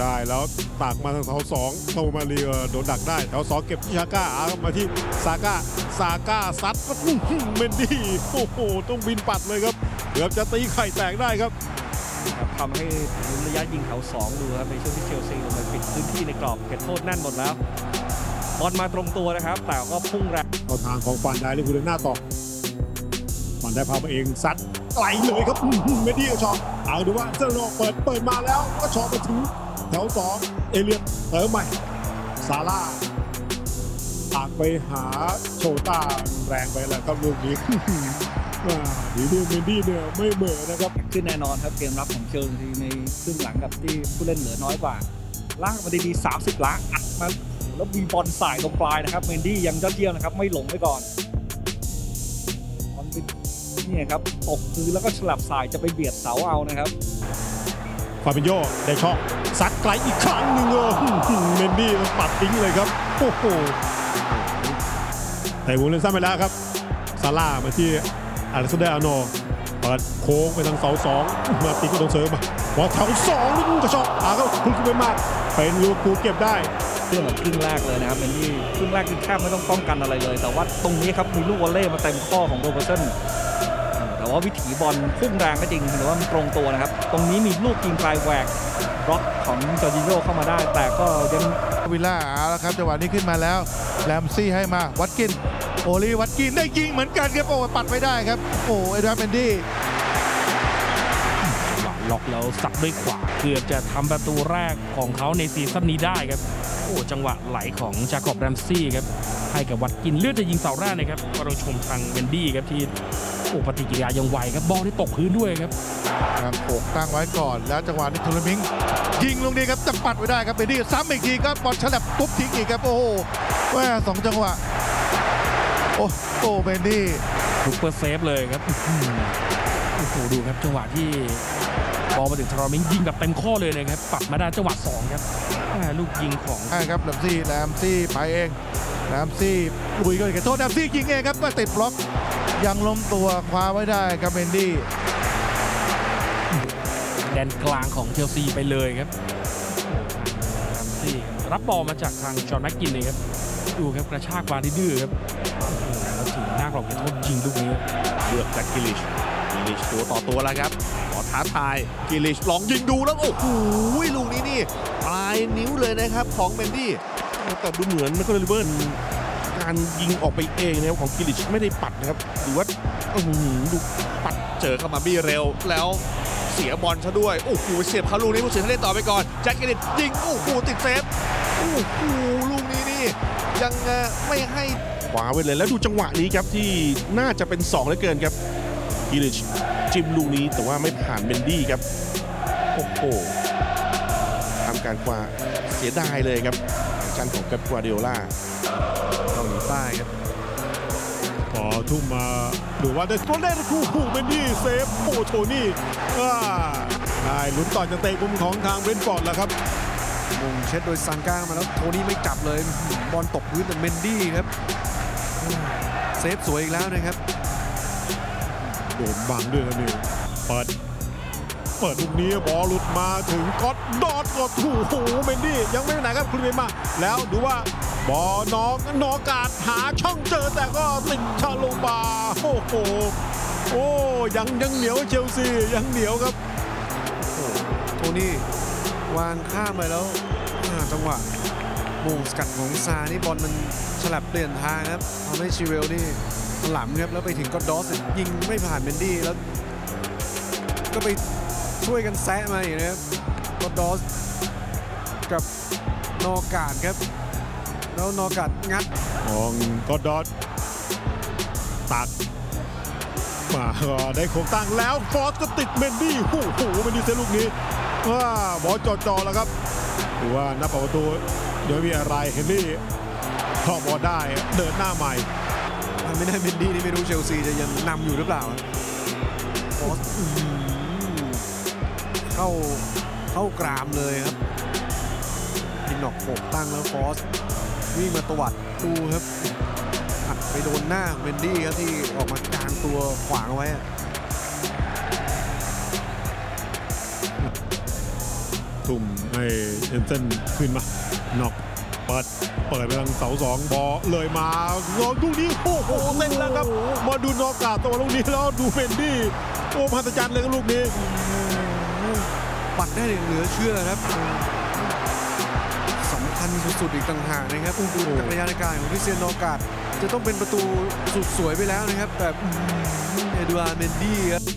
ได้แล้วตักมาทางแถวสองเข้ามาเรียโดนดักได้แถวสองเก็บที่ชาก้ามาที่ซาก้าซัดเมนดี้โอ้โหต้องบินปัดเลยครับเกือบจะตีไข่แตกได้ครับทำให้ระยะยิงแถว2ดูครับในช่วงที่เชลซีลงไปปิดพื้นที่ในกรอบเขตโทษแน่นหมดแล้วบอลมาตรงตัวนะครับแต่ก็พุ่งแรงเอาทางของฟันได้เลยคุณเดินหน้าต่อฟันได้พามาเองซัดไกลเลยครับเมนดี้ก็ช็อตเอาดูว่าเซโรเปิดมาแล้วก็ช็อตมาถึงแถว2เอเลียนเติมใหม่ซาร่าอากไปหาโชต้าแรงไปแล้วครับลูกนี้ดีดูเมนดี้เนี่ยไม่เหม่อนะครับขึ้นแน่นอนครับเกมรับของเชลซีในครึ่งหลังกับที่ผู้เล่นเหลือน้อยกว่าลากมาดีๆ30 ล้าอัดมาแล้วมีบอลสายตรงปลายนะครับเมนดี้ยังยอดเยี่ยมนะครับไม่หลงไว้ก่อนบอลนี่ครับตกพื้นแล้วก็ฉลับสายจะไปเบียดเสาเอานะครับฟาบิโญได้ช็อตซัดไกลอีกครั้งหนึ่งเมนดี้ปัดทิ้งเลยครับโอ้โหแต่วงเล่นสั้นไปแล้วครับซาร่ามาที่อาร์เซนอลเปิดโค้งไปทางเสา2มาตีก็ต้องเสริมมาบอลแถว2นี่กระชอกก็พุ่งขึ้นไปมากเป็นลูกกูเก็บได้เรื่องของครึ่งแรกเลยนะครับเป็นที่ครึ่งแรกคือแทบไม่ต้องป้องกันอะไรเลยแต่ว่าตรงนี้ครับมีลูกวอลเล่มาเต็มข้อของโรเบอร์ตสันแต่ว่าวิถีบอลพุ่งแรงก็จริงแต่ว่ามันตรงตัวนะครับตรงนี้มีลูกยิงปลายแหวกบล็อกของจอร์จิโญ่เข้ามาได้แต่ก็ยังวิลล่าแล้วครับจังหวะนี้ขึ้นมาแล้วแรมซี่ให้มาวัตกินโอลีวัตกินได้ยิงเหมือนกันครับโอ้ปัดไม่ได้ครับโอ้เอ็ดวาร์ดเมนดี้ล็อกแล้วสับด้วยขวาเกือบจะทำประตูแรกของเขาในซีซั่นนี้ได้ครับโอ้จังหวะไหลของจาคอบแรมซี่ครับให้กับวัตกินเลือดจะยิงเสาแรกนะครับก็ต้องชมทางเมนดี้ครับที่โอ้ปฏิกิริยายังไวครับบอลที่ตกพื้นด้วยครับโขกตั้งไว้ก่อนแล้วจังหวะนี้ทูลมิงยิงลงนี้ครับจะปัดไว้ได้ครับเมนดี้ซ้ำอีกทีครับบอลฉลับปุ๊บทิ้งอีกครับโอ้โหแม่2 จังหวะโอ้เมนดี้ซุปเปอร์เซฟเลยครับโอ้โหดูครับจังหวะที่บอลมาถึงทรอมิงยิงแบบเต็มข้อเลยนะครับปัดมาได้จังหวะ2ครับลูกยิงของใช่ครับแรมซี่ไปเองแรมซี่ลุยก็เลยโทษแรมซี่ยิงเองครับก็ติดบล็อกยังล้มตัวคว้าไว้ได้ครับเมนดี้แดนกลางของเชลซีไปเลยครับแรมซี่รับบอลมาจากทางจอห์นแม็กกินเลยครับดูครับกระชากบาดื้อครับแล้วถึงหน้ากรอบเขตโทษยิงลูกนี้เลือกจากกิลิชตัวต่อตัวแล้วครับขอท้าทายกิลิชลองยิงดูแล้วโอ้โหลูกนี้นี่ปลายนิ้วเลยนะครับของเมนดี้แต่ดูเหมือนแมคคาลิเบิร์นการยิงออกไปเองนะครับของกิลิชไม่ได้ปัดนะครับหรือว่าดูปัดเจอเข้ามาบี้เร็วแล้วเสียบอลซะด้วยโอ้โหเสียบเขาลูกนี้ผู้เสียเล่นต่อไปก่อนแจ็คกิลิชยิงโอ้โหติดเซฟโอ้โหลูกนี้นี่ยังไม่ให้ขวาไปเลยแล้วดูจังหวะนี้ครับที่น่าจะเป็น2เหลือเกินครับกิลิชจิ้มลูกนี้แต่ว่าไม่ผ่านเมนดี้ครับโอ้โหทำการกว่าเสียดายเลยครับการของเป๊ป กัวร์ดิโอล่าเกาหลีใต้ครับพอทุ่มมาดูว่าได้ตัวเล่นคู่เมนดี้เซฟโโทนี่ได้ลุ้นต่อจะเตะมุมของทางเบรนท์ฟอร์ดแล้วครับมงเช็ดโดยซังก้ามาแล้วโทนี่ไม่จับเลยบอลตกพื้นแต่เมนดี้ครับเซฟสวยอีกแล้วนะครับโดนบังด้วยนะนี่เปิดลูกนี้บอลหลุดมาถึงก็ดอดกดถูกเมนดี้ยังไม่ไปไหนครับคุณเมย์มาแล้วดูว่าบอลนอกาดหาช่องเจอแต่ก็ติดชาโลบาโอ้โหยังเหนียวเชลซียังเหนียวครับโทนี่วางข้ามไปแล้วจังหวะมงสกัดของซานี่บอลมันฉลับเปลี่ยนทางครับทำให้ชิเวลนี่หล่ำครับแล้วไปถึงก็ดอสยิงไม่ผ่านเมนดี้แล้วก็ไปช่วยกันแซะมาอย่างนี้ครับก็ดอสกับนอกาดครับแล้วนอกาดงัดของก็ดอสตัดมาได้โค้งตั้งแล้วฟอสก็ติดเมนดี้โอ้โหเมนดี้เซลูกนี้บอลจ่อแล้วครับถือว่านักประตูเดี๋ยวมีอะไรเฮนรี่ครอบบอลได้เดินหน้าใหม่ไม่ได้เมนดี้นี่ไม่รู้เชลซีจะยังนำอยู่หรือเปล่าฟอสเข้ากรามเลยครับพินน็อกโขกตั้งแล้วฟอสวิ่งมาตวัดดูครับอัดไปโดนหน้าเมนดี้ครับที่ออกมากลางตัวขวางเอาไว้ทุ่มให้เอ็นเซนขึ้นมานอกเปิดไปทางเสาสองบอลเลยมาลูกนี้โอ้โหเต้นแล้วครับมาดูนอกกาตัวลูกนี้แล้วดูเมนดี้โอ้มหัศจรรย์เลยครับลูกนี้ปัดได้เหลือเชื่อครับสำคัญสุดๆอีกต่างหากนะครับดูจักรยานในการของคริสเตียน นอกาดจะต้องเป็นประตูสุดสวยไปแล้วนะครับแต่เอดูอาร์เมนดี้ครับ